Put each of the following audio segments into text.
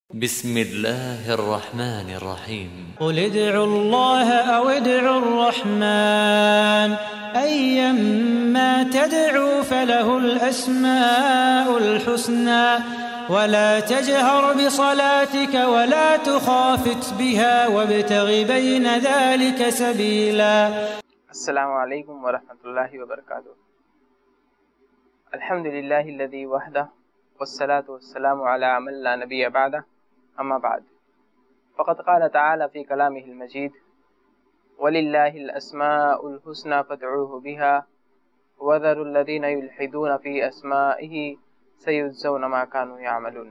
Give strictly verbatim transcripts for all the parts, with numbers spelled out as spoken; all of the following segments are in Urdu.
بسم الله الرحمن الرحيم قل ادعوا الله أو ادعوا الرحمن أيما تدعوا فله الأسماء الحسنى ولا تجهر بصلاتك ولا تخافت بها وابتغ بين ذلك سبيلا. السلام علیکم ورحمۃ اللہ وبرکاتہ. الحمد للہ الذی وحدہ والصلاة والسلام علی من لا نبی بعدہ اما بعد فقد قال تعالی فی کلامہ المجید وللہ الاسماء الحسنى فادعوه بها وذروا الذین یلحدون فی اسمائہ سیجزون ما کانوا یعملون.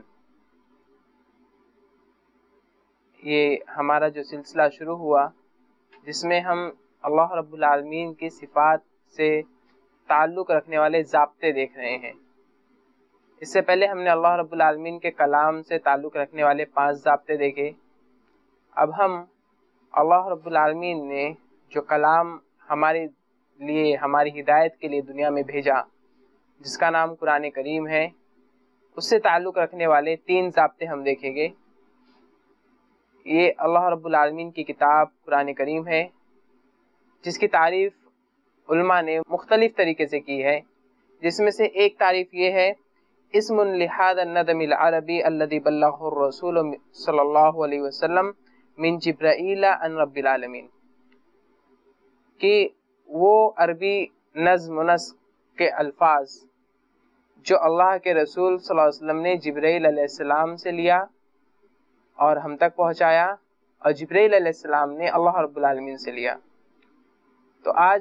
یہ ہمارا جو سلسلہ شروع ہوا جس میں ہم اللہ رب العالمین کی صفات سے تعلق رکھنے والے ضابطے دیکھ رہے ہیں. اس سے پہلے ہم نے اللہ رب العالمین کے کلام سے تعلق رکھنے والے پانچ ضابطے دیکھے. اب ہم اللہ رب العالمین نے جو کلام ہمارے لیے ہماری ہدایت کے لیے دنیا میں بھیجا جس کا نام قرآن کریم ہے اس سے تعلق رکھنے والے تین ضابطے ہم دیکھیں گے. یہ اللہ رب العالمین کی کتاب قرآن کریم ہے جس کی تعریف علماء نے مختلف طریقے سے کی ہے، جس میں سے ایک تعریف یہ ہے اسم لہذا الندم العربی الذي بلغه الرسول صلی اللہ علیہ وسلم من جبرائیل عن رب العالمین، کہ وہ عربی نظم و نسق کے الفاظ جو اللہ کے رسول صلی اللہ علیہ وسلم نے جبرائیل علیہ السلام سے لیا اور ہم تک پہنچایا، اور جبرائیل علیہ السلام نے اللہ رب العالمین سے لیا. تو آج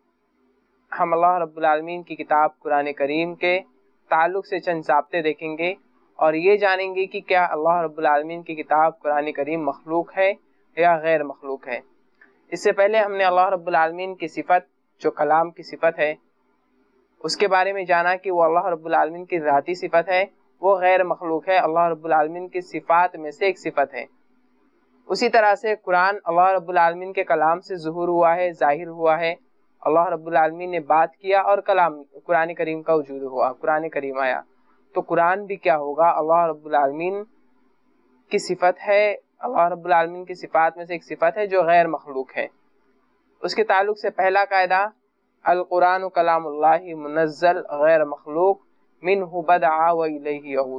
ہم اللہ رب العالمین کی کتاب قرآن کریم کے تعلق سے چند ضابطے دیکھیں گے اور یہ جانیں گے کہ کیا اللہ رب العالمین کی کتاب قرآن کریم مخلوق ہے یا غیر مخلوق ہے. اس سے پہلے ہم نے اللہ رب العالمین کی صفت جو کلام کی صفت ہے اس کے بارے میں جانا کہ وہ اللہ رب العالمین کی ذاتی صفت ہے، وہ غیر مخلوق ہے، اللہ رب العالمین کی صفات میں سے ایک صفت ہے. اسی طرح سے قرآن اللہ رب العالمین کے کلام سے ظہور ہوا ہے، ظاہر ہوا ہے. اللہ رب العالمین نے بات کیا اور کلام قرآن کریم کا وجود ہوا، قرآن کریم آیا. تو قرآن بھی کیا ہوگا؟ اللہ رب العالمین کی صفت ہے، اللہ رب العالمین کی صفات میں سے ایک صفت ہے جو غیر مخلوق ہے. اس کے تعلق سے پہلا قاعدہ القرآن کلام اللہ منزل غیر مخلوق منہ بدع و الیہ یعود.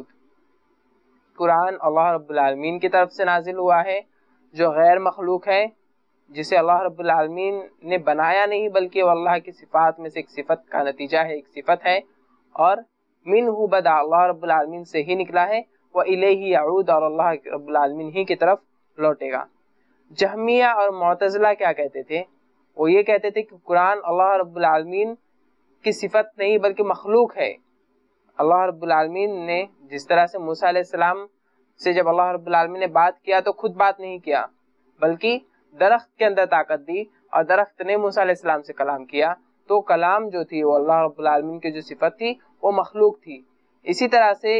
قرآن اللہ رب العالمین کی طرف سے نازل ہوا ہے جو غیر مخلوق ہے، جسے اللہ رب العالمین نے بنایا نہیں بلکہ وہ اللہ کی صفات میں سے ایک صفت کا نتیجہ ہے، ایک صفت ہے، اور منہ بدع اللہ رب العالمین سے ہی نکلا ہے، وہ الیہ یعود اور اللہ رب العالمین ہی کی طرف لوٹے گا. جہمیہ اور معتزلہ کیا کہتے تھے؟ وہ یہ کہتے تھے کہ قرآن اللہ رب العالمین کی صفت نہیں بلکہ مخلوق ہے. اللہ رب العالمین نے جس طرح سے موسیٰ علیہ السلام سے جب اللہ رب العالمین نے بات کیا تو خود بات نہیں کیا بلکہ درخت کے اندر طاقت دی اور درخت نے موسیٰ علیہ السلام سے کلام کیا. تو کلام جو تھی وہ اللہ رب العالمین کی جو صفت تھی وہ مخلوق تھی. اسی طرح سے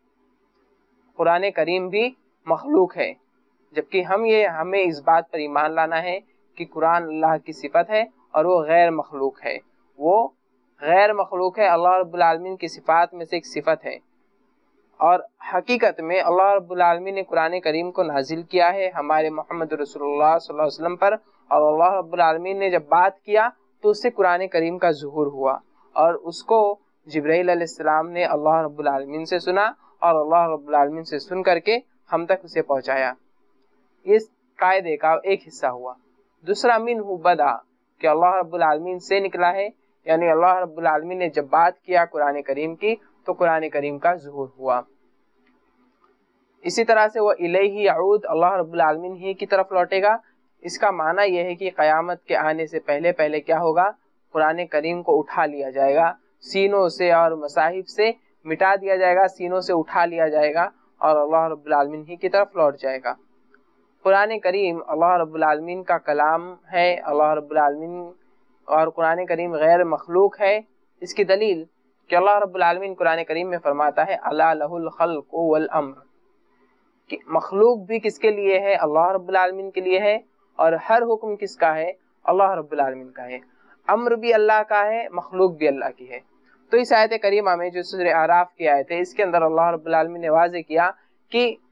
قرآن کریم بھی مخلوق ہے، جبکہ ہم یہ ہمیں اس بات پر ایمان لانا ہے کہ قرآن اللہ کی صفت ہے اور وہ غیر مخلوق ہے. وہ غیر مخلوق ہے، اللہ رب العالمین کی صفات میں سے ایک صفت ہے. اور حقیقت میں اللہ رب العالمین نے قرآن کریم کو نازل کیا ہے ہمارے محمد رسول اللہ صلی اللہ علیہ وسلم پر، اور اللہ رب العالمین نے جب بات کیا تو اس سے قرآن کریم کا ظہور ہوا اور اس کو جبرائیل علیہ السلام نے اللہ رب العالمین سے سنا اور اللہ رب العالمین سے سن کر کے ہم تک اسے پہنچایا. یہ قاعدے کا ایک حصہ ہوا. دوسرا منہ بدع کہ اللہ رب العالمین سے نکلا ہے، یعنی اللہ رب العالمین نے جب بات کیا قرآن کریم کی تو قرآن کریم کا ظہور ہوا. اسی طرح سے وہ الیہ یعود اللہ رب العالمین ہی کی طرف لوٹے گا. اس کا معنی یہ ہے کہ قیامت کے آنے سے پہلے پہلے کیا ہوگا؟ قرآن کریم کو اٹھا لیا جائے گا، سینوں سے اور مصاحف سے مٹا دیا جائے گا، سینوں سے اٹھا لیا جائے گا اور اللہ رب العالمین ہی کی طرف لوٹ جائے گا. قرآن کریم اللہ رب العالمین کا کلام ہے، اللہ رب العالمین اور قرآن کریم غیر مخلوق ہے. اس کی دلیل کہ اللہ رب العالمین قرآن کریم میں فرماتا ہے الا لہ الخلق والامر، کہ مخلوق بھی کس کے لیے ہے؟ اللہ رب العالمین کے لیے ہے، اور ہر حکم کس کا ہے؟ اللہ رب العالمین کا ہے. امر بھی اللہ کا ہے، مخلوق بھی اللہ کی ہے. تو اس آیت کریمہ میں جو سورہ اعراف کی آیت ہے اس کے اندر اللہ رب العالمین نے واضح کیا کہ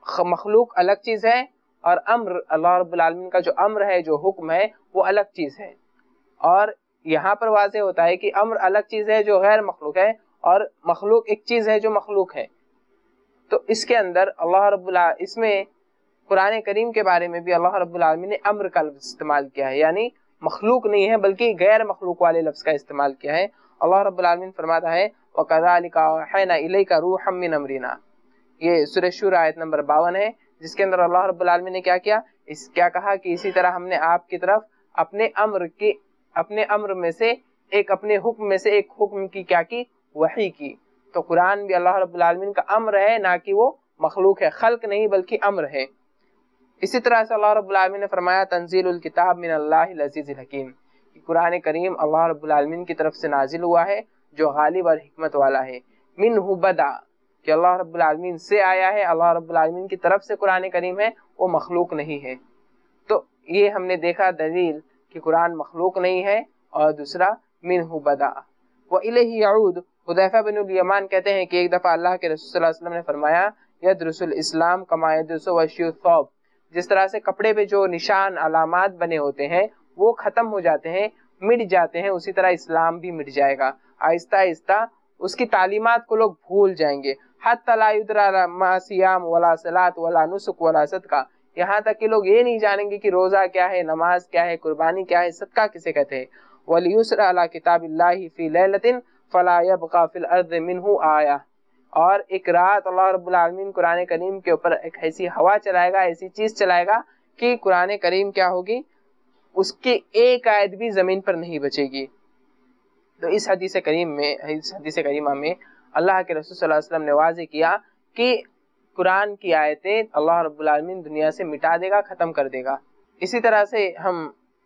مخلوق الگ چیز ہے اور امر اللہ رب العالمین کا جو امر ہے جو حکم ہے وہ الگ چیز ہے. اور یہاں پر واضح ہوتا ہے کہ امر الگ چیز ہے جو غیر مخلوق ہے اور مخلوق ایک چیز ہے جو مخلوق ہے. تو اس کے اندر اللہ رب العالمین اس میں قرآن کریم کے بارے میں بھی اللہ رب العالمین نے امر کا لفظ استعمال کیا ہے, یعنی مخلوق نہیں ہے بلکہ غیر مخلوق والے لفظ کا استعمال کیا ہے. اللہ رب العالمین فرماتا ہے وَكَذَلِكَ أَوْحَيْنَا إِلَيْكَ رُوحًا مِّنْ أَمْرِنَا. یہ سورہ شورى آیت نمبر باون ہے, جس کے اندر اللہ رب العالمین نے کیا کیا اس کیا کہا کہ اسی طرح ہم نے آپ کی طرف اپنے امر کی اپنے امر میں سے ایک اپنے حکم میں سے ایک حکم کی کیا کی وحی کی. تو قرآن بھی اللہ رب العالمین کا امر ہے, نہ کہ وہ مخلوق ہے, خلق نہیں بلکہ امر ہے. اسی طرح سے اللہ رب العالمین نے فرمایا تنزیل الکتاب من اللہ العزیز الحکیم, قرآن کریم اللہ رب العالمین کی طرف سے نازل ہوا ہے جو غالب اور حکمت والا ہے. منہ بدا کہ اللہ رب العالمین سے آیا ہے, اللہ رب العالمین کی طرف سے قرآن کریم ہے, وہ مخلوق نہیں ہے. تو یہ ہم نے دیکھا دلیل کہ قرآن مخلوق نہیں ہے. اور دوسرا منہ بدا وإلیہ یعود. حذیفہ بن الیمان کہتے ہیں کہ ایک دفعہ اللہ کے رسول صلی اللہ علیہ وسلم نے فرمایا یدرس الاسلام کما یدرس وشی الثوب, جس طرح سے کپڑے پہ جو نشان علامات بنے ہوتے ہیں وہ ختم ہو جاتے ہیں, مٹ جاتے ہیں, اسی طرح اسلام بھی مٹ جائے گا. آہستہ آہستہ اس کی تعلیمات کو لوگ بھول جائیں گے. حتی لا یدری ما صیام ولا صلاۃ ولا نسک ولا صدقہ, یہاں تک کہ لوگ یہ نہیں جانیں گے کہ روزہ کیا ہے, نماز کیا ہے, قربانی کیا ہے, صدقہ کسے کہتے ہیں. وَلِيُسْرَ عَلَى كِتَابِ اللَّهِ فِي لَيْلَةٍ فَلَا يَبْقَى فِي الْأَرْضِ مِنْهُ آیَةٌ. اور ایک رات اللہ رب العالمین قرآن کریم کے اوپر ایک ایسی ہوا چلائے گا, ایسی چیز چلائے گا کہ قرآن کریم کیا ہوگی, اس کی ایک آیت بھی زمین پر نہیں بچے گی. تو اس حدیث کریم میں اس حدیث کریمہ میں اللہ کے رسول صلی اللہ علیہ وسلم نے واضح کیا کہ قرآن کی آیتیں اللہ رب العالمین دنیا سے مٹا دے گا, ختم کر دے گا. اسی طرح سے ہم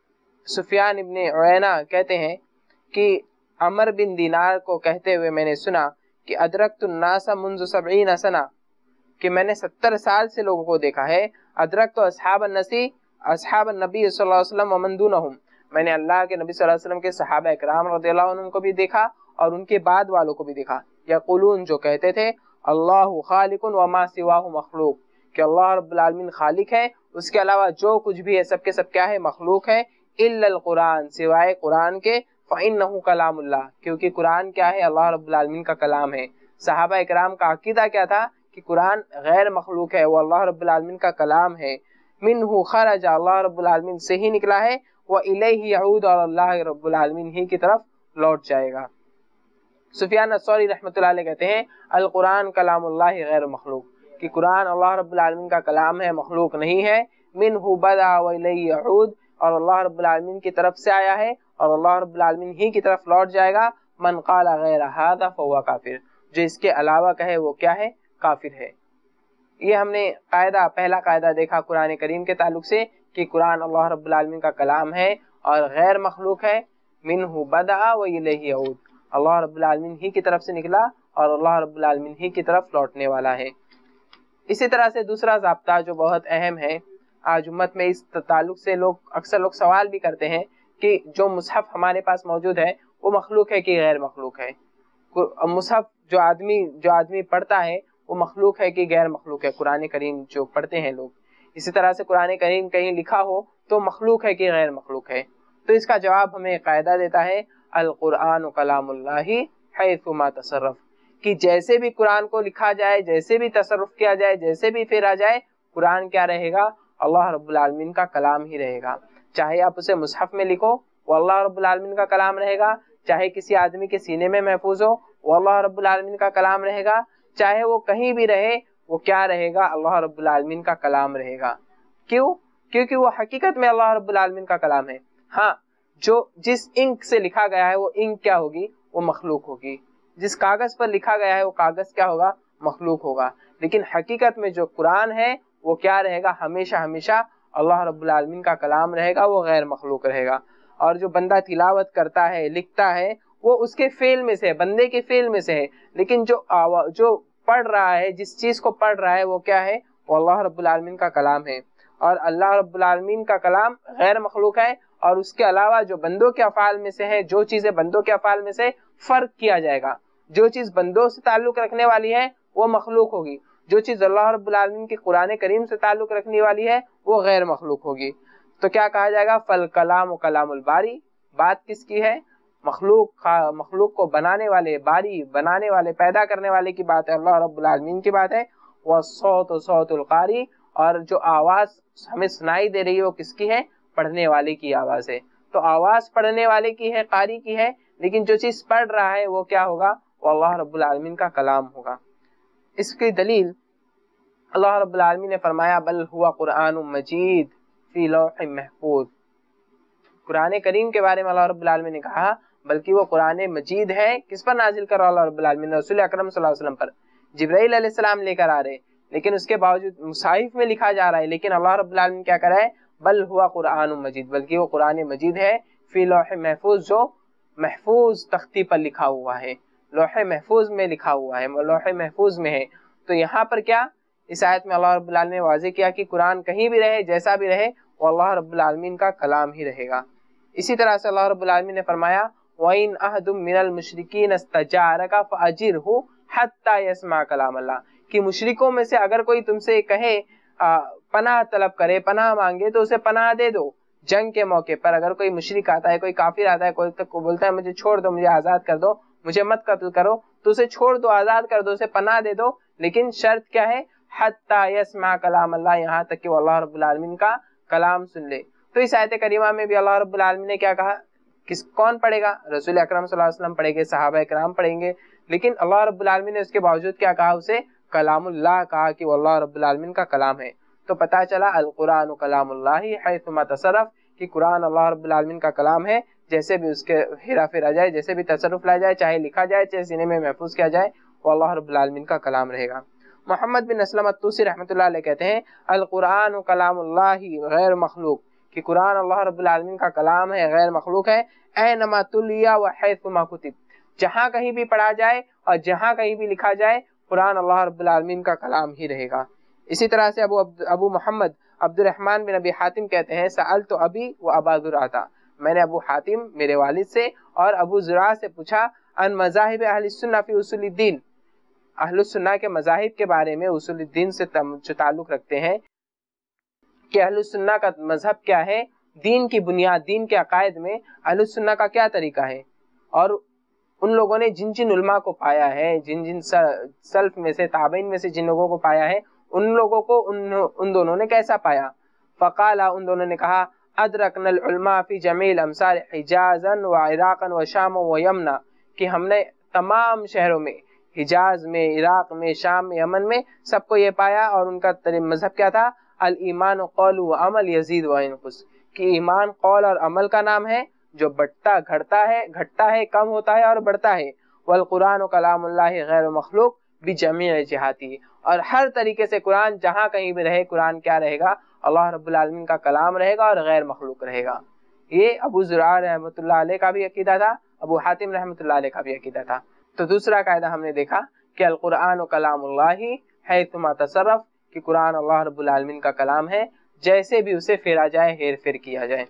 سفیان ابن عیینہ کہتے ہیں کہ عمر بن دینار کو کہتے ہوئے میں نے سنا کہ ادرکت الناس منذ سبعین سنہ, کہ میں نے ستر سال سے لوگوں کو دیکھا ہے. ادرکت اصحاب النسی اصحاب النبی صلی اللہ علیہ وسلم ومن دونہم, میں نے اللہ کے نبی صلی اللہ علیہ وسلم کے صحابہ اکرام رضی اللہ عنہم کو بھی دیکھا اور ان کے بعد والوں کو بھی دیکھا. یقولون, جو کہتے تھے اللہ خالق وما سواہ مخلوق, کہ اللہ رب العالمین خالق ہے, اس کے علاوہ جو کچھ بھی ہے سب کے سب کیا ہے, مخلوق ہے. الا القرآن, سوائے قرآن کے. فإنہ کلام اللہ, کیونکہ قرآن کیا ہے, اللہ رب العالمین کا کلام ہے. صحابہ اکرام کا عقیدہ کیا تھا کہ قرآن غیر مخلوق ہے, وہ اللہ رب العالمین کا کلام ہے. منہ خرج, اللہ رب العالمین سے ہی نکلا ہے. وإلیہ یعود, اور اللہ رب العالمین ہی کی طرف لوٹ جائے گا. سفیان الثوری رحمۃ اللہ علیہ کہتے ہیں القرآن کلام اللہ غیر مخلوق, کہ قرآن اللہ رب العالمین کا کلام ہے, مخلوق نہیں ہے. منہ بدا وإلیہ یعود, اور اللہ رب العالمین کی طرف سے آیا ہے اور اللہ رب العالمین ہی کی طرف لوٹ جائے گا. من قال غیر ھذا فهو کافر, جو اس کے علاوہ کہے وہ کیا ہے, کافر ہے. یہ ہم نے قاعدہ پہلا قاعدہ دیکھا قرآن کریم کے تعلق سے کہ قرآن اللہ رب العالمین کا کلام ہے اور غیر مخلوق ہے. منہ بدا وإلیہ یعود, اللہ رب العالمین ہی کی طرف سے نکلا اور اللہ رب العالمین ہی کی طرف لوٹنے والا ہے. اسی طرح سے دوسرا ضابطہ جو بہت اہم ہے, آج امت میں اس تعلق سے لوگ اکثر لوگ سوال بھی کرتے ہیں کہ جو مصحف ہمارے پاس موجود ہے وہ مخلوق ہے کہ غیر مخلوق ہے. مصحف جو آدمی جو آدمی پڑھتا ہے وہ مخلوق ہے کہ غیر مخلوق ہے, قرآن کریم جو پڑھتے ہیں لوگ. اسی طرح سے قرآن کریم کہیں لکھا ہو تو مخلوق ہے کہ غیر مخلوق ہے. تو اس کا جواب ہمیں قاعدہ دیتا ہے القرآن کلام اللہ حیث ما تصرف, کہ جیسے بھی قرآن کو لکھا جائے, جیسے بھی تصرف کیا جائے, جیسے بھی پھیرا جائے, قرآن کیا رہے گا, اللہ رب العالمین کا کلام ہی رہے گا. چاہے آپ اسے مصحف میں لکھو وہ اللہ رب العالمین کا کلام رہے گا, چاہے کسی آدمی کے سینے میں محفوظ ہو وہ اللہ رب العالمین کا کلام رہے گا, چاہے وہ کہیں بھی رہے وہ کیا رہے گا, اللہ رب العالمین کا کلام رہے گا. کیوں؟ کیونکہ وہ حقیقت میں اللہ رب العالمین کا کلام ہے. ہاں, جو جس انک سے لکھا گیا ہے وہ انک کیا ہوگی, وہ مخلوق ہوگی. جس کاغذ پر لکھا گیا ہے وہ کاغذ کیا ہوگا, مخلوق ہوگا. لیکن حقیقت میں جو قرآن ہے وہ کیا رہے گا, ہمیشہ ہمیشہ اللہ رب العالمین کا کلام رہے گا, وہ غیر مخلوق رہے گا. اور جو بندہ تلاوت کرتا ہے, لکھتا ہے, وہ اس کے فعل میں سے ہے, بندے کے فعل میں سے ہے. لیکن جو جو پڑھ رہا ہے, جس چیز کو پڑھ رہا ہے وہ کیا ہے, وہ اللہ رب العالمین کا کلام ہے. اور اللہ رب العالمین کا کلام غیر مخلوق ہے. اور اس کے علاوہ جو بندوں کے افعال میں سے ہے, جو چیزیں بندوں کے افعال میں سے فرق کیا جائے گا, جو چیز بندوں سے تعلق رکھنے والی ہے وہ مخلوق ہوگی, جو چیز اللہ رب العالمین کی قرآن کریم سے تعلق رکھنے والی ہے وہ غیر مخلوق ہوگی. تو کیا کہا جائے گا؟ فل کلام و کلام الباری، بات کس کی ہے؟ مخلوق مخلوق کو بنانے والے، باری بنانے والے، پیدا کرنے والے کی بات ہے، اللہ رب العالمین کی بات ہے. والصوت صوت القاری، اور جو آواز ہمیں سنائی دے رہی ہے وہ کس کی ہے؟ پڑھنے والے کی آواز ہے. تو آواز پڑھنے والے کی ہے، قاری کی ہے، لیکن جو چیز پڑھ رہا ہے وہ کیا ہوگا؟ وہ اللہ رب العالمین کا کلام ہوگا. اس کی دلیل اللہ رب العالمین نے فرمایا بل ہوا قرآن مجید فی لوح محفوظ. قرآن کریم کے بارے میں اللہ رب العالمین نے کہا بلکہ وہ قرآن مجید ہے. کس پر نازل کر رہا اللہ رب العالمین؟ رسول اکرم صلی اللہ علیہ وسلم پر. جبرائیل علیہ السلام لے کر آ رہے، لیکن اس کے باوجود مصاحف میں لکھا جا رہا ہے، لیکن اللہ رب العالمین کیا کر رہا ہے؟ بل ہوا قرآن مجید، بلکہ وہ قرآن مجید ہے فی لوح محفوظ، جو محفوظ تختی پر لکھا ہوا ہے، لوح محفوظ میں لکھا ہوا ہے، لوح محفوظ میں ہے. تو یہاں پر کیا اس آیت میں اللہ رب العالمین نے واضح کیا کہ قرآن کہیں بھی رہے، جیسا بھی رہے، وہ اللہ رب العالمین کا کلام ہی رہے گا. اسی طرح سے اللہ رب العالمین نے فرمایا وَإِنْ أَحَدٌ مِّنَ الْمُشْرِكِينَ اسْتَجَارَكَ فَأَجِرْهُ حَتَّى يَسْمَعَ كَلَامَ اللَّهِ، کہ مشرکوں میں سے اگر کوئی تم سے کہے پناہ طلب کرے، پناہ مانگے، تو اسے پناہ دے دو. جنگ کے موقع پر اگر کوئی مشرک آتا ہے، کوئی کافر آتا ہے، کوئی تک کو بولتا ہے مجھے چھوڑ دو، مجھے آزاد کر دو، مجھے مت قتل کرو، تو اسے چھوڑ دو، آزاد کر دو، اسے پناہ دے دو. لیکن شرط کیا ہے؟ حتی یسمع کلام اللہ، یہاں تک کہ وہ اللہ رب العالمین کا کلام سن لے. تو اس آیت کریمہ میں بھی اللہ رب العالمین نے کیا کہا؟ کس کون پڑھے گا؟ رسول اکرم صلی اللہ علیہ وسلم پڑھیں گے، صحابہ کرام پڑھیں گے. لیکن اللہ رب العالمین نے اس کے باوجود کیا کہا؟ اسے کلام اللہ کہا، کہ وہ اللہ رب العالمین کا کلام ہے. تو پتہ چلا القرآن کلام اللہ حیثما تصرف، کہ قرآن اللہ رب العالمین کا کلام ہے، جیسے بھی اس کے ہیرا پھیرا جائے، جیسے بھی تصرف لایا جائے، چاہے لکھا جائے، چاہے سینے میں محفوظ کیا جائے، وہ اللہ رب العالمین کا کلام رہے گا. محمد بن اسلم الطوسی رحمۃ اللہ علیہ کہتے ہیں القرآن کلام اللہ غیر مخلوق، کہ قرآن اللہ رب العالمین کا کلام ہے، غیر مخلوق ہے. اینما تلیا و حیثما کتب، جہاں کہیں بھی پڑھا جائے اور جہاں کہیں بھی لکھا جائے، قرآن اللہ رب العالمین کا کلام ہی رہے گا. اسی طرح سے ابو ابو محمد عبد الرحمن بن ابی حاتم کہتے ہیں سألت ابی و ابا زرعہ، میں نے ابو حاتم میرے والد سے اور ابو زرعہ سے پوچھا ان مذاہب اہل السنہ فی اصول الدین، اہل السنہ کے مذاہب کے بارے میں، اصول الدین سے جو تعلق رکھتے ہیں، کہ اہل السنہ کا مذہب کیا ہے، دین کی بنیاد، دین کے عقائد میں اہل السنہ کا کیا طریقہ ہے، اور ان لوگوں نے جن جن علماء کو پایا ہے، جن جن سلف میں سے، تابعین میں سے جن لوگوں کو پایا ہے، ان لوگوں کو ان, ان دونوں نے کیسا پایا؟ فقال، ان دونوں نے کہا ادرکنا العلماء فی جمیع الامصار حجازا و عراقا و شام و یمنا، کہ ہم نے تمام شہروں میں، حجاز میں، عراق میں، شام میں، یمن میں، سب کو یہ پایا. اور ان کا مذہب کیا تھا؟ الایمان قول و عمل یزید و ینقص، کہ ایمان قول اور عمل کا نام ہے، جو بڑھتا گھٹتا ہے، گھٹتا ہے، کم ہوتا ہے اور بڑھتا ہے. والقرآن کلام اللہ غیر مخلوق بجمیع جہاتی، اور ہر طریقے سے قرآن جہاں کہیں بھی رہے، قرآن کیا رہے گا؟ اللہ رب العالمین کا کلام رہے گا اور غیر مخلوق رہے گا. یہ ابو زرعہ رحمۃ اللہ علیہ کا بھی عقیدہ تھا، ابو حاتم رحمۃ اللہ علیہ کا بھی عقیدہ تھا. تو دوسرا قاعدہ ہم نے دیکھا کہ القرآن کلام اللہ حیثما تصرف، کہ قرآن اللہ رب العالمین کا کلام ہے، جیسے بھی اسے پھیرا جائے، ہیر پھیر کیا جائے.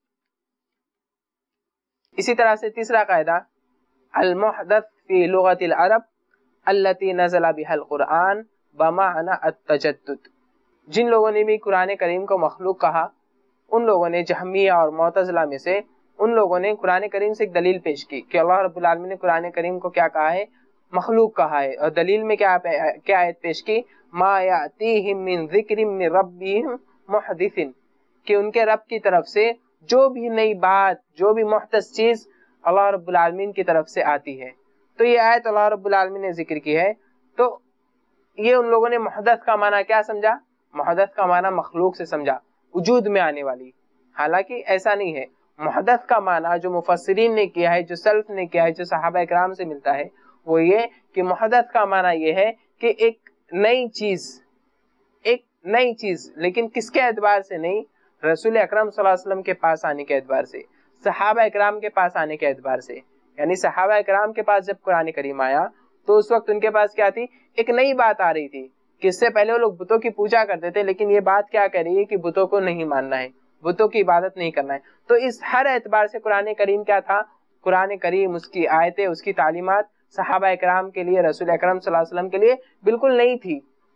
اسی طرح سے تیسرا قاعدہ المحدث فی لغت العرب التي نزل بها القرآن بمعنى التجدد، جن لوگوں نے بھی قرآن کریم کو مخلوق کہا، ان لوگوں نے جہمیہ اور معتزلہ میں سے ان لوگوں نے قرآن کریم سے ایک دلیل پیش کی کہ اللہ رب العالمین نے قرآن کریم کو کیا کہا ہے؟ مخلوق کہا ہے. اور دلیل میں کیا کیا آیت پیش کی؟ ما یاتیہم من ذکر من ربہم محدث، کہ ان کے رب کی طرف سے جو بھی نئی بات، جو بھی محدث چیز اللہ رب العالمین کی طرف سے آتی ہے. تو یہ آیت اللہ رب العالمین نے ذکر کی ہے. تو یہ ان لوگوں نے محدث کا معنی کیا سمجھا؟ محدث کا معنی مخلوق سے سمجھا، وجود میں آنے والی. حالانکہ ایسا نہیں ہے. محدث کا معنی جو مفسرین نے کیا ہے، جو سلف نے کیا ہے، جو صحابہ کرام سے ملتا ہے، وہ یہ کہ محدث کا معنی یہ ہے کہ ایک نئی چیز، ایک نئی چیز، لیکن کس کے اعتبار سے نہیں؟ رسول اکرم صلی اللہ علیہ وسلم کے پاس آنے کے اعتبار سے، صحابہ اکرام کے پاس آنے کے اعتبار سے. یعنی صحابہ اکرام کے پاس جب قرآن کریم آیا تو اس وقت ان کے پاس کیا تھی؟ ایک نئی بات آ رہی تھی کہ اس سے پہلے وہ لوگ بتوں کی پوجا کرتے تھے، لیکن یہ بات کیا کہہ رہی ہے کہ بتوں کو نہیں ماننا ہے، بتوں کی عبادت نہیں کرنا ہے. تو اس ہر اعتبار سے قرآن کریم کیا تھا؟ قرآن کریم، اس کی آیتیں، اس کی تعلیمات صحابہ اکرام کے لیے، رسول اکرم صلی اللہ علیہ وسلم کے لیے بالکل نئی تھی.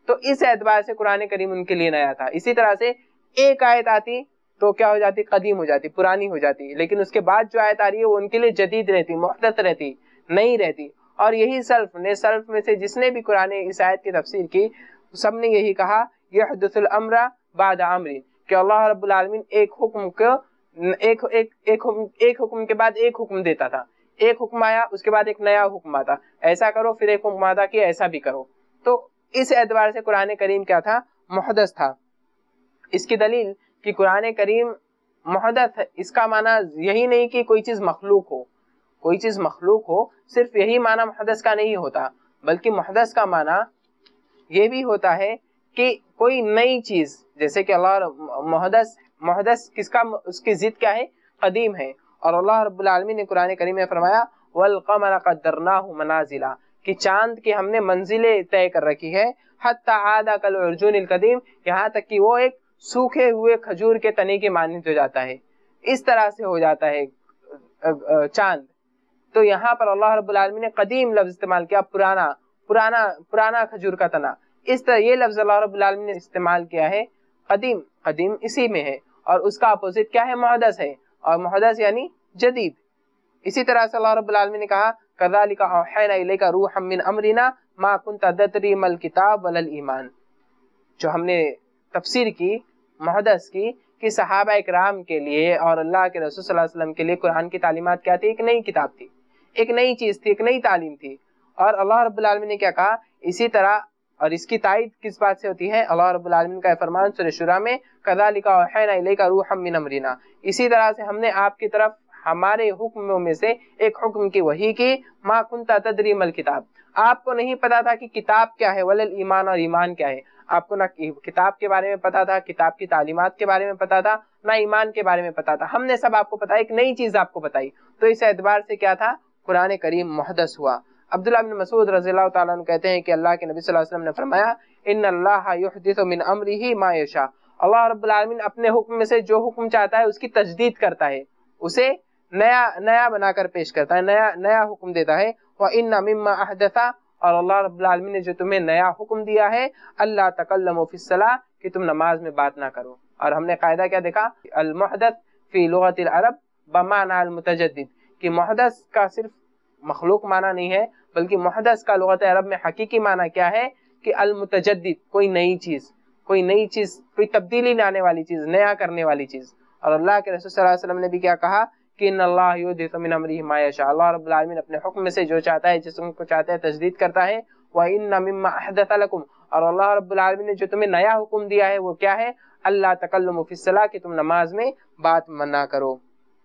تو اس اعتبار سے قرآن کریم ان کے لیے نیا تھا. اسی طرح سے ایک آیت آتی تو کیا ہو جاتی؟ قدیم ہو جاتی, پرانی ہو جاتی, لیکن اس کے بعد جو آیت آ رہی ہے وہ ان کے لیے جدید رہتی, محدث رہتی, نئی رہتی. اور یہی سلف نے, سلف میں سے جس نے بھی قرآن اس آیت کی تفسیر کی, سب نے یہی کہا یحدث الامر بعد امر, کہ اللہ رب العالمین ایک حکم کو ایک ایک ایک حکم ایک حکم کے بعد ایک حکم دیتا تھا. ایک حکم آیا, اس کے بعد ایک نیا حکم آتا, ایسا کرو, پھر ایک حکم آتا کہ ایسا بھی کرو. تو اس اعتبار سے قرآن کریم کیا تھا؟ محدث تھا. اس کی دلیل کہ قرآن کریم محدث ہے, اس کا معنی یہی نہیں کہ کوئی چیز مخلوق ہو, کوئی چیز مخلوق ہو, صرف یہی معنی محدث کا نہیں ہوتا, بلکہ محدث کا معنی یہ بھی ہوتا ہے کہ کوئی نئی چیز, جیسے کہ اللہ محدث محدث کس کا, اس کی ضد کیا ہے؟ قدیم ہے. اور اللہ رب العالمین نے قرآن کریم میں فرمایا والقمر قدرناہ منازلا, کہ چاند کی ہم نے منزلیں طے کر رکھی ہے, حتی عاد کالعرجون القدیم, یہاں تک کہ وہ ایک سوکھے ہوئے کھجور کے تنے کے مانند ہو جاتا ہے. اس طرح سے ہو جاتا ہے چاند. تو یہاں پر اللہ رب العالمین نے قدیم لفظ استعمال کیا, پرانا پرانا پرانا کھجور کا تنا. اس طرح یہ لفظ اللہ رب العالمین نے استعمال کیا ہے قدیم. قدیم اسی میں ہے, اور اس کا اپوزٹ کیا ہے؟ محدث ہے, اور محدث یعنی جدید. اسی طرح سے اللہ رب العالمین نے کہا کذالک اوحینا الیک روحا من امرنا ما کنت تدری ما الکتاب ولا الایمان. جو ہم نے تفسیر کی محدث کی کہ صحابہ اکرام کے لیے اور اللہ کے رسول صلی اللہ علیہ وسلم کے لیے قرآن کی تعلیمات کیا تھی؟ ایک نئی کتاب تھی, ایک نئی چیز تھی, ایک نئی تعلیم تھی. اور اللہ رب العالمین نے کیا کہا؟ اسی طرح, اور اس کی تائید کس بات سے ہوتی ہے؟ اللہ رب العالمین کا فرمان سورہ شورى میں کذالک اوحینا الیک روحا من امرنا, اسی طرح سے ہم نے آپ کی طرف ہمارے حکموں میں سے ایک حکم کی وحی کی, ما کنت تدری ما الکتاب, آپ کو نہیں پتا تھا کہ کتاب کیا ہے, ولا ایمان, اور ایمان کیا ہے. آپ کو نہ کتاب کے بارے میں پتا تھا, کتاب کی تعلیمات کے بارے میں پتا تھا, نہ ایمان کے بارے میں پتا تھا. ہم نے سب آپ کو بتایا, ایک نئی چیز آپ کو بتائی. تو اس اعتبار سے کیا تھا؟ قرآن کریم محدث ہوا. عبداللہ بن مسعود رضی اللہ تعالیٰ عنہ کہتے ہیں کہ اللہ کے نبی صلی اللہ علیہ وسلم نے فرمایا ان اللہ یحدث من امرہ ما یشاء, اللہ رب العالمین اپنے حکم میں سے جو حکم چاہتا ہے اس کی تجدید کرتا ہے, اسے نیا نیا بنا کر پیش کرتا ہے, نیا نیا حکم دیتا ہے. وَإِنَّ مِمَّا أَحْدَثَ, اور اللہ رب العالمین نے جو تمہیں نیا حکم دیا ہے, اللہ تکلموا فی الصلاۃ, کہ تم نماز میں بات نہ کرو. اور ہم نے قاعدہ کیا دیکھا؟ المحدث فی لغت العرب بمعنی المتجدد, کہ محدث کا صرف مخلوق معنی نہیں ہے, بلکہ محدث کا لغت عرب میں حقیقی معنی کیا ہے؟ کہ المتجدد, کوئی نئی چیز, کوئی نئی چیز, کوئی تبدیلی لانے والی چیز, نیا کرنے والی چیز. اور اللہ کے رسول صلی اللہ علیہ وسلم نے بھی کیا کہا کہ ان اللہ یحدث من امرہ ما یشاء, اللہ رب العالمین اپنے حکم میں سے جو چاہتا ہے, جس کو چاہتا ہے تجدید کرتا ہے. وَإِنَّ مِمَّا أَحْدَثَ لَكُمْ, اور اللہ رب العالمین نے جو تمہیں نیا حکم دیا ہے وہ کیا ہے؟ اللہ تکلموا فی الصلاۃ, کہ تم نماز میں بات منع کرو.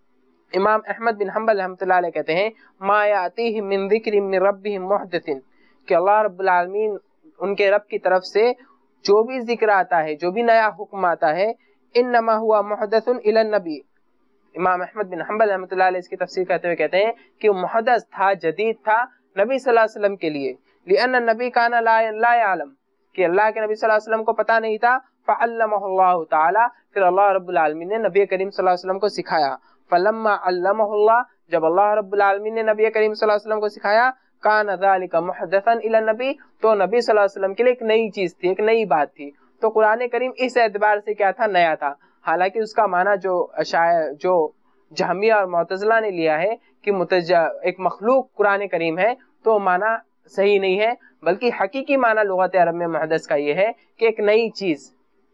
امام احمد بن حنبل رحمۃ اللہ علیہ کہتے ہیں ما یاتیہم من ذکر من ربہم محدث, کہ اللہ رب العالمین ان کے رب کی طرف سے جو بھی ذکر آتا ہے, جو بھی نیا حکم آتا ہے, انما ہوا محدث الی النبی. امام احمد بن حنبل رحمۃ اللہ علیہ اس کی تفسیر کرتے ہوئے کہتے ہیں کہ وہ محدث تھا, جدید تھا نبی صلی اللہ علیہ وسلم کے لیے. لأن النبی کان لا يعلم, کہ اللہ کے نبی صلی اللہ علیہ وسلم کو پتہ نہیں تھا. فعلمہ اللہ تعالی, پھر اللہ رب العالمین نے نبی کریم صلی اللہ علیہ وسلم کو سکھایا. فلما علمہ اللہ, جب اللہ رب العالمین نے نبی کریم صلی اللہ علیہ وسلم کو سکھایا, کان ذلک محدثا الی النبی, تو نبی صلی اللہ علیہ وسلم کے لیے ایک نئی چیز تھی, ایک نئی بات تھی. تو قرآن کریم اس اعتبار سے کیا تھا؟ نیا تھا. حالانکہ اس کا معنی جو شاعر جو جہمیہ اور معتزلہ نے لیا ہے کہ متجا ایک مخلوق قرآن کریم ہے, تو معنی صحیح نہیں ہے, بلکہ حقیقی معنی لغت عرب میں محدث کا یہ ہے کہ ایک نئی چیز.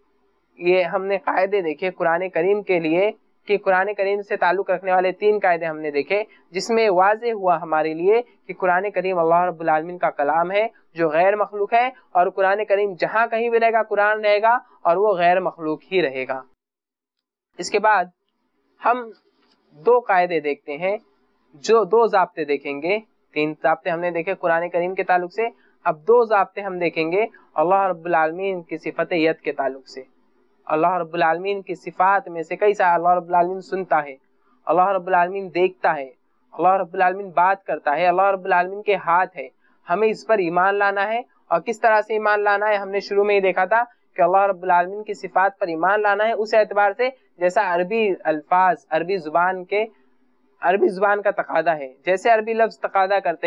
یہ ہم نے قاعدے دیکھے قرآن کریم کے لیے, کہ قرآن کریم سے تعلق رکھنے والے تین قاعدے ہم نے دیکھے, جس میں واضح ہوا ہمارے لیے کہ قرآن کریم اللہ رب العالمین کا کلام ہے جو غیر مخلوق ہے, اور قرآن کریم جہاں کہیں بھی رہے گا قرآن رہے گا, اور وہ غیر مخلوق ہی رہے گا. اس کے بعد ہم دو قاعدے دیکھتے ہیں, جو دو ضابطے دیکھیں گے. تین ضابطے ہم نے دیکھے قرآن کریم کے تعلق سے, اب دو ضابطے ہم دیکھیں گے اللہ رب العالمین کی صفت ید کے تعلق سے. اللہ رب العالمین کی صفات میں سے کئی سارے, اللہ رب العالمین سنتا ہے, اللہ رب العالمین دیکھتا ہے, اللہ رب العالمین بات کرتا ہے, اللہ رب العالمین کے ہاتھ ہے. ہمیں اس پر ایمان لانا ہے, اور کس طرح سے ایمان لانا ہے؟ ہم نے شروع میں ہی دیکھا تھا کہ اللہ رب العالمین کی صفات پر ایمان لانا ہے اس اعتبار سے جیسا عربی الفاظ, عربی زبان کے عربی زبان کا تقاضا ہے, جیسے عربی لفظ تقاضا کرتے ہیں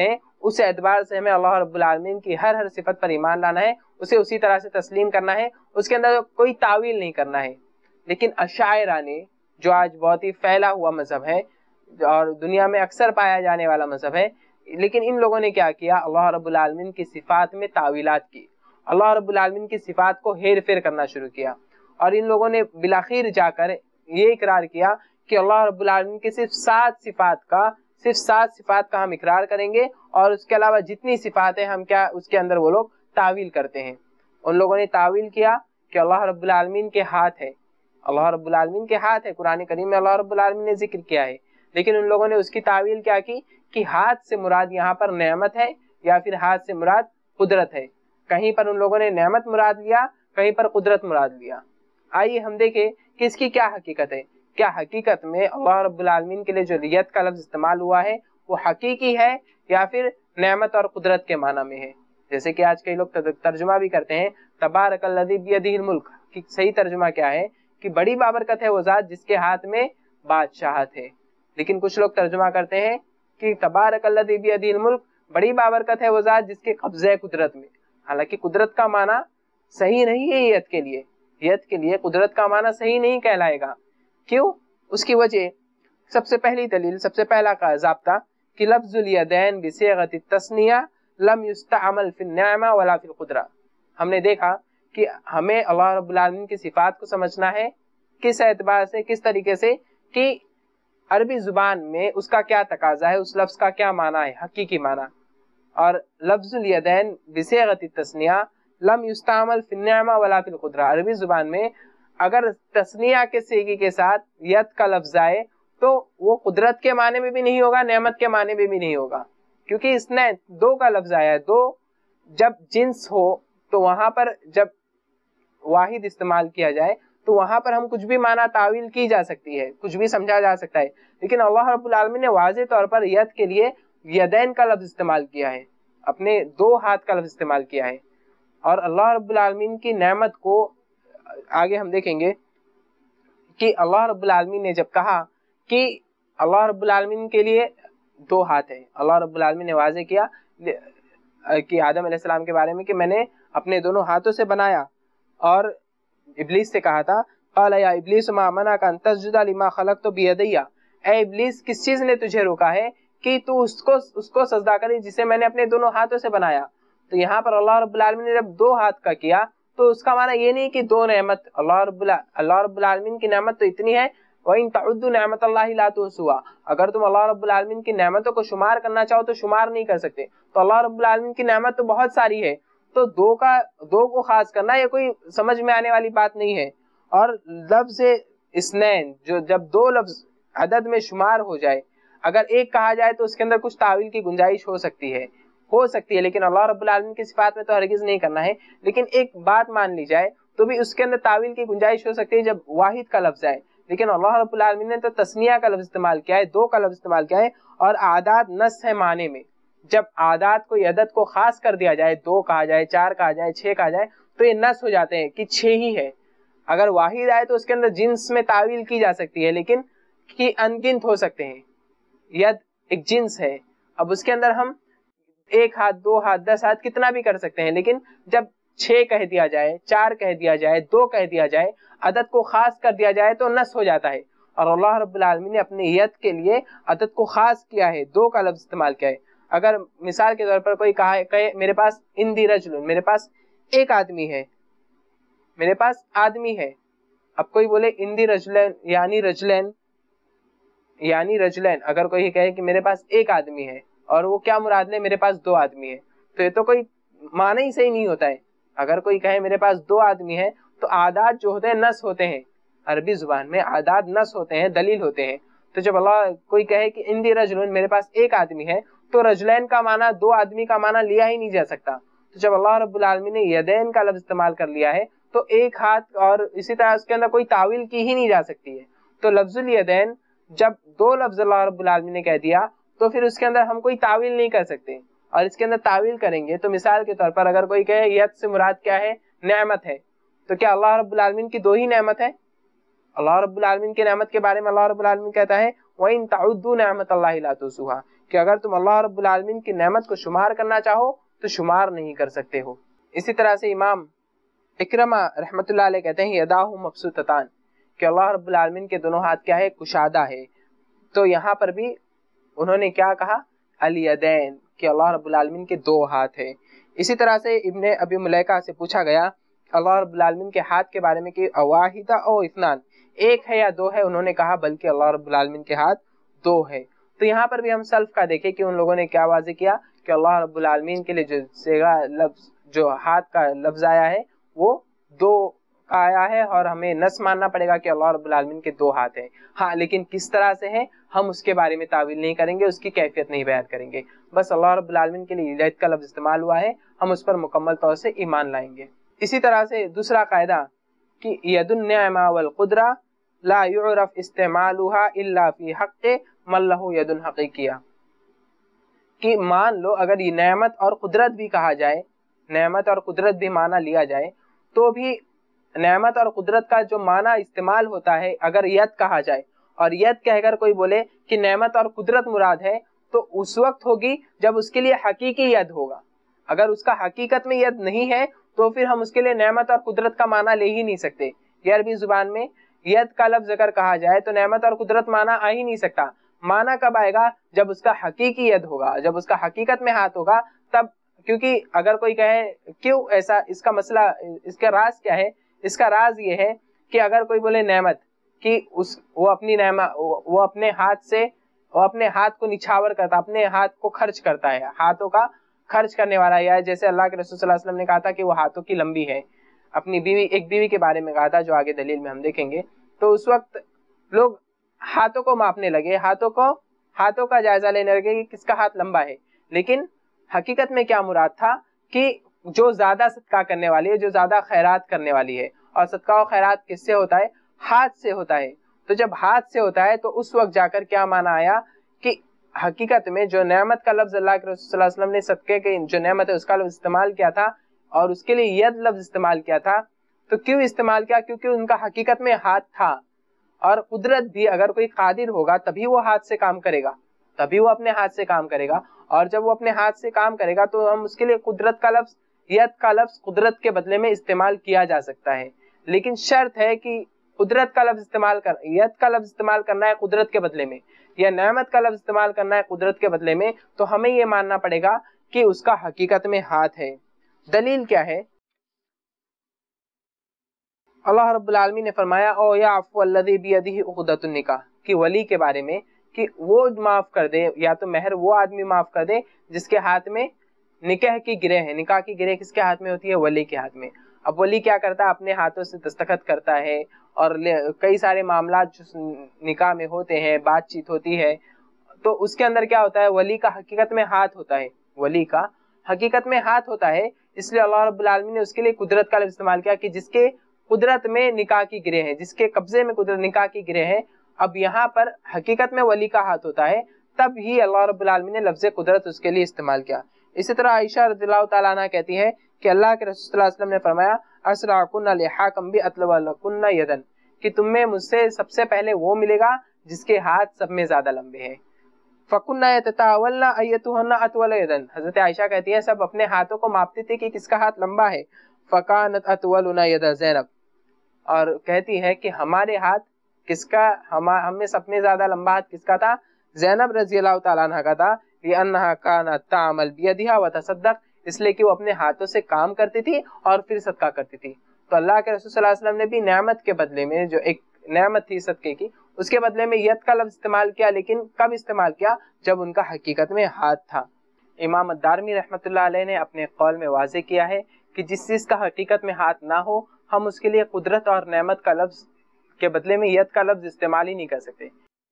اس اعتبار سے ہمیں اللہ رب العالمین کی ہر ہر صفت پر ایمان لانا ہے، اسے اسی طرح سے تسلیم کرنا ہے، اس کے اندر کوئی تعویل نہیں کرنا ہے۔ لیکن اشاعرہ نے، جو آج بہت ہی پھیلا ہوا مذہب ہے اور دنیا میں اکثر پایا جانے والا مذہب ہے، لیکن ان لوگوں نے کیا کیا، اللہ رب العالمین کی صفات میں تعویلات کی، اللہ رب العالمین کی صفات کو ہیر پھیر کرنا شروع کیا، اور ان لوگوں نے بالآخر جا کر یہ اقرار کیا کہ اللہ رب العالمین کی صرف سات صفات کا صرف سات صفات کا ہم اقرار کریں گے، اور اس کے علاوہ جتنی صفات ہیں ہم کیا اس کے اندر وہ لوگ تعویل کرتے ہیں۔ ان لوگوں نے تعویل کیا کہ اللہ رب العالمین کے ہاتھ ہے، اللہ رب العالمین کے ہاتھ ہے، قرآن کریم میں اللہ رب العالمین نے ذکر کیا ہے، لیکن ان لوگوں نے اس کی تعویل کیا کی کہ ہاتھ سے مراد یہاں پر نعمت ہے یا پھر ہاتھ سے مراد قدرت ہے۔ کہیں پر ان لوگوں نے نعمت مراد لیا، کہیں پر قدرت مراد لیا۔ آئیے ہم دیکھیں کہ اس کی کیا حقیقت ہے۔ کیا حقیقت میں اللہ رب العالمین کے لیے جو ید کا لفظ استعمال ہوا ہے وہ حقیقی ہے یا پھر نعمت اور قدرت کے معنی میں ہے؟ جیسے کہ آج کئی لوگ ترجمہ بھی کرتے ہیں تبارک الذی بیدہ الملک، کہ صحیح ترجمہ کیا ہے کہ بڑی بابرکت ہے وہ ذات جس کے ہاتھ میں بادشاہت ہے، لیکن کچھ لوگ ترجمہ کرتے ہیں کہ تبارک الذی بیدہ الملک، بڑی بابرکت ہے وہ ذات جس کے قبضہ قدرت میں۔ حالانکہ قدرت کا معنی صحیح نہیں ہے ید کے لیے، ید کے لیے قدرت کا معنی صحیح نہیں کہلائے گا۔ کیوں؟ اس کی وجہ، سب سے پہلی دلیل، سب سے پہلا کا ضابطہ کہ لفظ الیدین بصیغۃ التثنیہ لم یستعمل فی النعمہ ولا فی القدرہ۔ ہم نے دیکھا کہ ہمیں اللہ رب العالمین کی صفات کو سمجھنا ہے کس اعتبار سے، کس طریقے سے کہ عربی زبان میں اس کا کیا تقاضا ہے، اس لفظ کا کیا معنی ہے، حقیقی معنی۔ اور لفظ الیدین بصیغۃ التثنیہ لم یستعمل فی النعمہ ولا فی القدرہ، عربی زبان میں اگر تثنیہ کے صیغے کے ساتھ ید کا لفظ آئے تو وہ قدرت کے معنی میں بھی نہیں ہوگا، نعمت کے معنی میں بھی نہیں ہوگا، کیونکہ اس نے دو کا لفظ آیا ہے۔ دو جب جنس ہو تو وہاں پر جب واحد استعمال کیا جائے تو وہاں پر ہم کچھ بھی معنی تعویل کی جا سکتی ہے، کچھ بھی سمجھا جا سکتا ہے، لیکن اللہ رب العالمین نے واضح طور پر ید کے لیے یدین کا لفظ استعمال کیا ہے، اپنے دو ہاتھ کا لفظ استعمال کیا ہے۔ اور اللہ رب العالمین کی نعمت کو آگے ہم دیکھیں گے کہ اللہ رب العالمین نے جب کہا کہ اللہ رب العالمین کے لیے دو ہاتھ ہیں، اللہ رب العالمین نے واضح کیا کہ آدم علیہ السلام کے بارے میں کہ میں نے اپنے دونوں ہاتھوں سے بنایا، اور ابلیس سے کہا تھا قال یا ابلیس ما منعک ان تسجد لما خلقت بیدی، اے ابلیس کس چیز نے تجھے روکا ہے کہ تو اس کو اس کو سجدہ کرے جسے میں نے اپنے دونوں ہاتھوں سے بنایا۔ تو یہاں پر اللہ رب العالمین نے جب دو ہاتھ کا کیا تو اس کا معنی یہ نہیں کہ دو نعمت، اللہ رب اللہ رب العالمین کی نعمت تو اتنی ہے، وَإِن تَعُدُّوا نِعْمَةَ اللَّهِ لَا تُحْصُوهَا، اگر تم اللہ رب العالمین کی نعمتوں کو شمار کرنا چاہو تو شمار نہیں کر سکتے، تو اللہ رب العالمین کی نعمت تو بہت ساری ہے، تو دو کا دو کو خاص کرنا یہ کوئی سمجھ میں آنے والی بات نہیں ہے۔ اور لفظ اثنین، جو جب دو لفظ عدد میں شمار ہو جائے، اگر ایک کہا جائے تو اس کے اندر کچھ تعویل کی گنجائش ہو سکتی ہے ہو سکتی ہے لیکن اللہ رب العالمین کی صفات میں تو ہرگز نہیں کرنا ہے۔ لیکن ایک بات مان لی جائے تو بھی اس کے اندر تعویل کی گنجائش ہو سکتی ہے جب واحد کا لفظ آئے، لیکن اللہ رب العالمین نے تو تثنیہ کا لفظ استعمال کیا ہے، دو کا لفظ استعمال کیا ہے، اور اعداد نص ہے معنی میں۔ جب اعداد کوئی عدد کو خاص کر دیا جائے، دو کہا جائے، چار کہا جائے، چھ کہا جائے، تو یہ نص ہو جاتے ہیں کہ چھ ہی ہے۔ اگر واحد آئے تو اس کے اندر جنس میں تعویل کی جا سکتی ہے، لیکن کہ انگنت ہو سکتے ہیں۔ ید ایک جنس ہے، اب اس کے اندر ہم ایک ہاتھ، دو ہاتھ، دس ہاتھ کتنا بھی کر سکتے ہیں، لیکن جب چھ کہہ دیا جائے، چار کہہ دیا جائے، دو کہہ دیا جائے، عدد کو خاص کر دیا جائے تو نص ہو جاتا ہے۔ اور اللہ رب العالمین نے اپنے ید کے لیے عدد کو خاص کیا ہے، دو کا لفظ استعمال کیا ہے۔ اگر مثال کے طور پر کوئی کہا کہے میرے پاس اندی رجلن، میرے پاس ایک آدمی ہے، میرے پاس آدمی ہے، اب کوئی بولے اندی رجلین یعنی رجلین یعنی رجلین، اگر کوئی کہے کہ میرے پاس ایک آدمی ہے اور وہ کیا مراد لے میرے پاس دو آدمی ہے، تو یہ تو کوئی معنی ہی صحیح نہیں ہوتا ہے۔ اگر کوئی کہے میرے پاس دو آدمی ہے تو اعداد جو ہوتے ہیں نص ہوتے ہیں، عربی زبان میں اعداد نص ہوتے ہیں، دلیل ہوتے ہیں۔ تو جب اللہ کوئی کہے کہ اندی رجلین میرے پاس ایک آدمی ہے تو رجلین کا معنی دو آدمی کا معنی لیا ہی نہیں جا سکتا۔ تو جب اللہ رب العالمین نے یدین کا لفظ استعمال کر لیا ہے تو ایک ہاتھ، اور اسی طرح اس کے اندر کوئی تعویل کی ہی نہیں جا سکتی ہے۔ تو لفظ الیدین جب دو لفظ اللہ رب العالمین نے کہہ دیا تو پھر اس کے اندر ہم کوئی تعویل نہیں کر سکتے، اور اس کے اندر تعویل کریں گے تو مثال کے طور پر اگر کوئی کہے ید سے مراد کیا ہے، نعمت ہے، تو کیا اللہ رب العالمین کی دو ہی نعمت ہے؟ اللہ رب العالمین کی نعمت کے بارے میں اللہ رب العالمین کہتا ہے وَإِن تَعُدُّوا نِعْمَةَ اللَّهِ لَا تُحْصُوهَا، کہ اگر تم اللہ رب العالمین کی نعمت کو شمار کرنا چاہو تو شمار نہیں کر سکتے ہو۔ اسی طرح سے امام اکرمہ رحمۃ اللہ علیہ کہتے ہیں یداہ مبسوطتان، کہ اللہ رب العالمین کے دونوں ہاتھ کیا ہے؟ کشادہ ہے۔ تو یہاں پر بھی انہوں نے کیا کہا؟ الیدین، کہ اللہ رب العالمین کے دو ہاتھ ہیں۔ اسی طرح سے ابن ابی ملیکہ سے پوچھا گیا اللہ رب العالمین کے ہاتھ کے بارے میں کہ اواحدہ او اثنان، ایک ہے یا دو ہے؟ انہوں نے کہا بلکہ اللہ رب العالمین کے ہاتھ دو ہے۔ تو یہاں پر بھی ہم سلف کا دیکھیں کہ ان لوگوں نے کیا واضح کیا کہ اللہ رب العالمین کے لیے جو صیغہ لفظ جو ہاتھ کا لفظ آیا ہے وہ دو کا آیا ہے، اور ہمیں نص ماننا پڑے گا کہ اللہ رب العالمین کے دو ہاتھ ہیں۔ ہاں لیکن کس طرح سے ہیں ہم اس کے بارے میں تعویل نہیں کریں گے، اس کی کیفیت نہیں بیان کریں گے، بس اللہ رب العالمین کے لیے ید کا لفظ استعمال ہوا ہے، ہم اس پر مکمل طور سے ایمان لائیں گے۔ اسی طرح سے دوسرا قاعدہ کہ ید النعمہ والقدرہ لا يعرف استعمالها الا فی حق من له ید حقیقیہ، کہ مان لو اگر یہ نعمت اور قدرت بھی کہا جائے، نعمت اور قدرت بھی معنی لیا جائے، تو بھی نعمت اور قدرت کا جو معنی استعمال ہوتا ہے اگر ید کہا جائے اور ید کہہ کر کوئی بولے کہ نعمت اور قدرت مراد ہے، تو اس وقت ہوگی جب اس کے لیے حقیقی ید ہوگا۔ اگر اس کا حقیقت میں ید نہیں ہے تو پھر ہم اس کے لیے نعمت اور قدرت کا معنی لے ہی نہیں سکتے۔ یہ عربی زبان میں ید کا لفظ اگر کہا جائے تو نعمت اور قدرت معنی آ ہی نہیں سکتا۔ معنی کب آئے گا؟ جب اس کا حقیقی ید ہوگا، جب اس کا حقیقت میں ہاتھ ہوگا تب۔ کیونکہ اگر کوئی کہے کیوں ایسا، اس کا مسئلہ، اس کا راز کیا ہے؟ اس کا راز یہ ہے کہ اگر کوئی بولے نعمت کہ اس وہ اپنی نعمت وہ اپنے ہاتھ سے وہ اپنے ہاتھ کو نچھاور کرتا، اپنے ہاتھ کو خرچ کرتا ہے، ہاتھوں کا خرچ کرنے والا، یا جیسے اللہ کے رسول صلی اللہ علیہ وسلم نے کہا تھا کہ وہ ہاتھوں کی لمبی ہے، اپنی بیوی ایک بیوی کے بارے میں کہا تھا جو آگے دلیل میں ہم دیکھیں گے۔ تو اس وقت لوگ ہاتھوں کو ماپنے لگے، ہاتھوں کو ہاتھوں کا جائزہ لینے لگے کہ کس کا ہاتھ لمبا ہے، لیکن حقیقت میں کیا مراد تھا کہ جو زیادہ صدقہ کرنے والی ہے، جو زیادہ خیرات کرنے والی ہے، اور صدقہ و خیرات کس سے ہوتا ہے؟ ہاتھ سے ہوتا ہے۔ تو جب ہاتھ سے ہوتا ہے تو اس وقت جا کر کیا معنی آیا کہ حقیقت میں جو نعمت کا لفظ اللہ کے رسول صلی اللہ علیہ وسلم نے صدقے کے جو نعمت ہے اس کا لفظ استعمال کیا تھا اور اس کے لیے ید لفظ استعمال کیا تھا، تو کیوں استعمال کیا؟ کیونکہ ان کا حقیقت میں ہاتھ تھا، اور قدرت بھی اگر کوئی قادر ہوگا تبھی وہ ہاتھ سے کام کرے گا، تبھی وہ اپنے ہاتھ سے کام کرے گا، اور جب وہ اپنے ہاتھ سے کام کرے گا تو ہم اس کے لیے قدرت کا لفظ، ید کا لفظ قدرت کے بدلے میں استعمال کیا جا سکتا ہے، لیکن شرط ہے کہ قدرت کا لفظ استعمال کر ید کا لفظ استعمال کرنا ہے قدرت کے بدلے میں، یا نعمت کا لفظ استعمال کرنا ہے قدرت کے بدلے میں، تو ہمیں یہ ماننا پڑے گا کہ اس کا حقیقت میں ہاتھ ہے۔ دلیل کیا ہے؟ اللہ رب العالمین نے فرمایا او یعفو الذی بیدہ عقدۃ النکاح، کہ ولی کے بارے میں کہ وہ معاف کر دے، یا تو مہر وہ آدمی معاف کر دے جس کے ہاتھ میں نکاح کی گرہ ہے۔ نکاح کی گرہ کس کے ہاتھ میں ہوتی ہے؟ ولی کے ہاتھ میں۔ اب ولی کیا کرتا ہے؟ اپنے ہاتھوں سے دستخط کرتا ہے، اور کئی سارے معاملات جو نکاح میں ہوتے ہیں، بات چیت ہوتی ہے، تو اس کے اندر کیا ہوتا ہے؟ ولی کا حقیقت میں ہاتھ ہوتا ہے، ولی کا حقیقت میں ہاتھ ہوتا ہے۔ اس لیے اللہ رب العالمین نے اس کے لیے قدرت کا لفظ استعمال کیا کہ جس کے قدرت میں نکاح کی گرہ ہے، جس کے قبضے میں قدرت نکاح کی گرہ ہے۔ اب یہاں پر حقیقت میں ولی کا ہاتھ ہوتا ہے، تب ہی اللہ رب العالمین نے لفظ قدرت اس کے لیے استعمال کیا۔ اسی طرح عائشہ رضی اللہ تعالیٰ عنہ کہتی ہے کہ اللہ کے رسول صلی اللہ علیہ وسلم نے فرمایا اسرعکن لحاکم باطول لکن یدن، کہ تم میں مجھ سے سب سے پہلے وہ ملے گا جس کے ہاتھ سب میں زیادہ لمبے ہیں۔ فَكُنَّا يَتَتَاوَلْنَا أَيَّتُهُنَّ أَطْوَلَ يَدًا، حضرت عائشہ کہتی ہیں سب اپنے ہاتھوں کو ماپتے تھے کہ کس کا ہاتھ لمبا ہے۔ فَكَانَتْ أَطْوَلُنَا يَدَ زینب، اور کہتی ہے کہ ہمارے ہاتھ کس کا ہم میں سب میں زیادہ لمبا ہاتھ کس کا تھا؟ زینب رضی اللہ تعالیٰ عنہ کا تھا۔ لِأَنَّهَا كَانَتْ تَعْمَلْ بِيَدِهَا وَتَصَدَّقْ، اس لیے کہ وہ اپنے ہاتھوں سے کام کرتی تھی اور پھر صدقہ کرتی تھی۔ تو اللہ کے رسول صلی اللہ علیہ وسلم نے بھی نعمت کے بدلے میں، جو ایک نعمت تھی صدقے کی، اس کے بدلے میں ید کا لفظ استعمال کیا، لیکن کب استعمال کیا؟ جب ان کا حقیقت میں ہاتھ تھا۔ امام الدارمی رحمۃ اللہ علیہ نے اپنے قول میں واضح کیا ہے کہ جس چیز کا حقیقت میں ہاتھ نہ ہو ہم اس کے لیے قدرت اور نعمت کا لفظ کے بدلے میں ید کا لفظ استعمال ہی نہیں کر سکتے،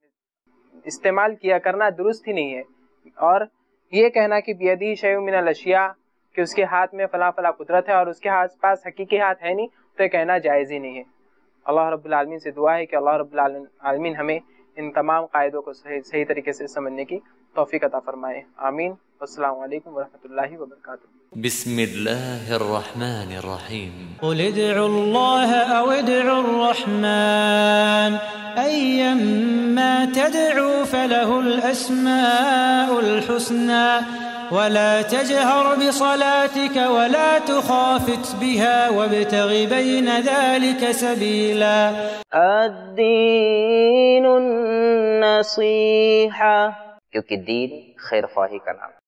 استعمال کیا کرنا درست ہی نہیں ہے۔ اور یہ کہنا کہ بیدی شیء من الاشیاء، کہ اس کے ہاتھ میں فلاں فلاں قدرت ہے اور اس کے ہاتھ پاس حقیقی ہاتھ ہے نہیں، تو یہ کہنا جائز ہی نہیں ہے۔ اللہ رب العالمین سے دعا ہے کہ اللہ رب العالمین ہمیں ان تمام قاعدوں کو صحیح, صحیح طریقے سے سمجھنے کی توفیق عطا فرمائے، آمین۔ السلام علیکم ورحمۃ اللہ وبرکاتہ۔ بسم الله الرحمن الرحيم قل ادعوا الله أو ادعوا الرحمن أيما تدعو فله الأسماء الحسنى ولا تجهر بصلاتك ولا تخافت بها وابتغ بين ذلك سبيلا. الدین النصیحہ، کیونکہ دین خیر خواہی کا نام.